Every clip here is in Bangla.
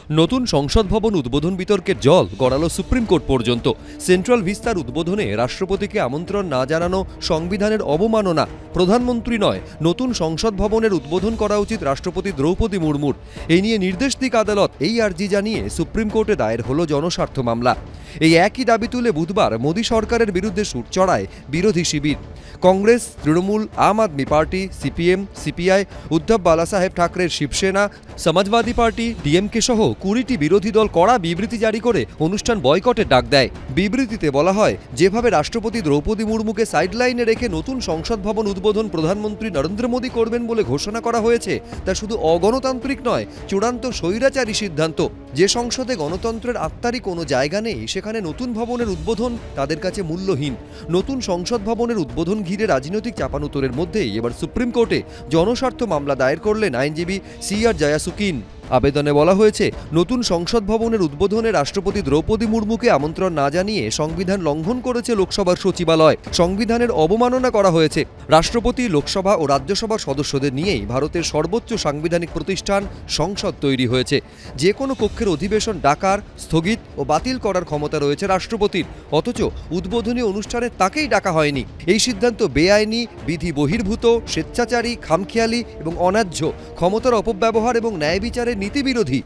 নতুন সংসদ ভবন উদ্বোধন বিতর্কের জল গড়ালো সুপ্রিম কোর্ট পর্যন্ত। সেন্ট্রাল ভিস্তার উদ্বোধনে রাষ্ট্রপতিকে আমন্ত্রণ না জানানো সংবিধানের অবমাননা। প্রধানমন্ত্রী নয়, নতুন সংসদ ভবনের উদ্বোধন করা উচিত রাষ্ট্রপতি দ্রৌপদী মুর্মুর। এই নিয়ে নির্দেশ দিক আদালত। এই আর্জি জানিয়ে সুপ্রিম কোর্টে দায়ের হলো জনস্বার্থ মামলা। এই একই দাবি তুলে বুধবার মোদী সরকারের বিরুদ্ধে সুর চড়ায় বিরোধী শিবির। Congress, Trinamool, Aam Aadmi Party, CPM, CPI, Uddhav Balasaheb ঠাকরের শিবসেনা, সমাজবাদী পার্টি, ডিএমকে সহ 20টি বিরোধী দল কড়া বিবৃতি জারি করে অনুষ্ঠান বয়কটের ডাক দেয়। বিবৃতিতে বলা হয়, যেভাবে রাষ্ট্রপতি দ্রৌপদী মুর্মুকে সাইডলাইনে রেখে নতুন সংসদ ভবন উদ্বোধন প্রধানমন্ত্রী নরেন্দ্র মোদী করবেন বলে ঘোষণা করা হয়েছে, তা শুধু অগণতান্ত্রিক নয়, চূড়ান্ত স্বৈরাচারী সিদ্ধান্ত। যে সংসদে গণতন্ত্রের আত্মারই কোনো জায়গা নেই, সেখানে নতুন ভবনের উদ্বোধন তাদের কাছে মূল্যহীন। নতুন সংসদ ভবনের উদ্বোধন ঘিরে রাজনৈতিক চাপানুতোরের মধ্যেই এবার সুপ্রিম কোর্টে জনস্বার্থ মামলা দায়ের করলেন আইনজীবী CR জায়াসুকিন। আবেদনে বলা হয়েছে, নতুন সংসদ ভবনের উদ্বোধনে রাষ্ট্রপতি দ্রৌপদী মুর্মুকে আমন্ত্রণ না জানিয়ে সংবিধান লঙ্ঘন করেছে লোকসভার সচিবালয়। সংবিধানের অবমাননা করা হয়েছে। রাষ্ট্রপতি, লোকসভা ও রাজ্যসভার সদস্যদের নিয়েই ভারতের সর্বোচ্চ সাংবিধানিক প্রতিষ্ঠান সংসদ তৈরি হয়েছে। যে কোনো কক্ষের অধিবেশন ডাকার, স্থগিত ও বাতিল করার ক্ষমতা রয়েছে রাষ্ট্রপতির। অথচ উদ্বোধনী অনুষ্ঠানে তাকেই ডাকা হয়নি। এই সিদ্ধান্ত বেআইনি, বিধি বহির্ভূত, স্বেচ্ছাচারী, খামখেয়ালি এবং অন্যায্য, ক্ষমতার অপব্যবহার এবং ন্যায় বিচারের নীতিবিরোধী।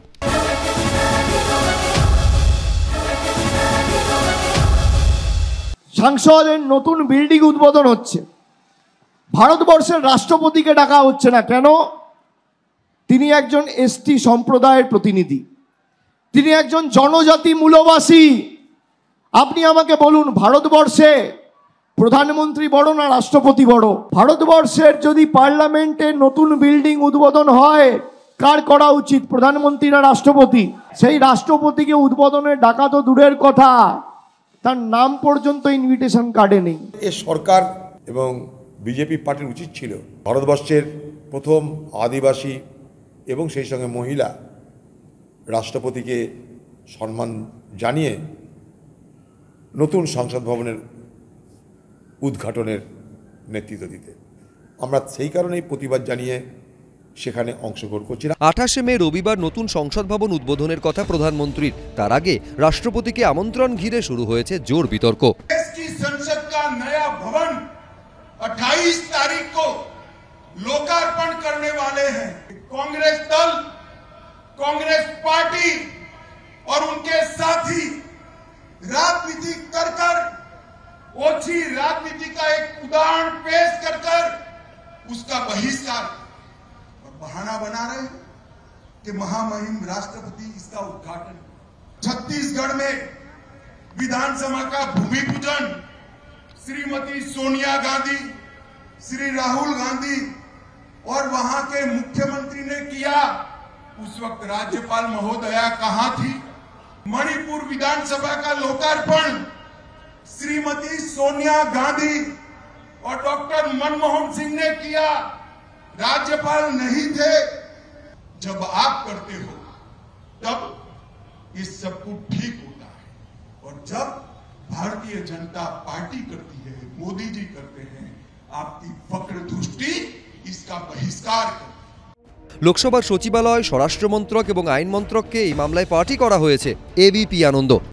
সংসদের নতুন বিল্ডিং উদ্বোধন হচ্ছে, ভারতবর্ষের রাষ্ট্রপতিকে ডাকা হচ্ছে না কেন? তিনি একজন ST সম্প্রদায়ের প্রতিনিধি, তিনি একজন জনজাতি মূলবাসী। আপনি আমাকে বলুন, ভারতবর্ষে প্রধানমন্ত্রী বড় না রাষ্ট্রপতি বড়? ভারতবর্ষের যদি পার্লামেন্টে নতুন বিল্ডিং উদ্বোধন হয়, কার করা উচিত, প্রধানমন্ত্রী না রাষ্ট্রপতি? সেই রাষ্ট্রপতিকে উদ্বোধনে ডাকা তো দূরের কথা, তার নাম পর্যন্ত ইনভিটেশন কার্ডে নেই। এ সরকার এবং বিজেপি পার্টির উচিত ছিল ভারতবর্ষের প্রথম আদিবাসী এবং সেই সঙ্গে মহিলা রাষ্ট্রপতিকে সম্মান জানিয়ে নতুন সংসদ ভবনের উদ্ঘাটনের নেতৃত্ব দিতে। আমরা সেই কারণেই প্রতিবাদ জানিয়ে সেখানে অংশগ্রহণ করছি। 28 মে রবিবার নতুন সংসদ ভবন উদ্বোধনের কথা প্রধানমন্ত্রীর। তার আগে রাষ্ট্রপতিকে আমন্ত্রণ ঘিরে শুরু হয়েছে জোর বিতর্ক। संसद का नया भवन 28 तारीख को लोकार्पण करने वाले हैं। कांग्रेस दल, कांग्रेस पार्टी और उनके साथी राजनीति कर ओछी राजनीति का एक उदाहरण पेश कर उसका बहिष्कार और बहाना बना रहे हैं कि महामहिम राष्ट्रपति इसका उद्घाटन। छत्तीसगढ़ में विधानसभा का भूमि पूजन श्रीमती सोनिया गांधी, श्री राहुल गांधी और वहां के मुख्यमंत्री ने किया। उस वक्त राज्यपाल महोदया कहां थी? मणिपुर विधानसभा का लोकार्पण श्रीमती सोनिया गांधी और डॉक्टर मनमोहन सिंह ने किया। राज्यपाल नहीं थे। जब आप करते हो तब ये सब कुछ ठीक होता है, और जब भारतीय जनता पार्टी करती है, मोदी जी करते हैं, आपकी वक्र दृष्टि इसका बहिष्कार करती है। লোকসভার সচিবালয়, স্বরাষ্ট্র মন্ত্রক এবং আইন মন্ত্রককে এই মামলায় পার্টি করা হয়েছে। ABP আনন্দ।